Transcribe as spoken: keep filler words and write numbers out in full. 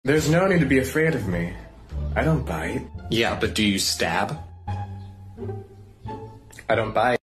There's no need to be afraid of me. I don't bite. Yeah, but do you stab? I don't bite.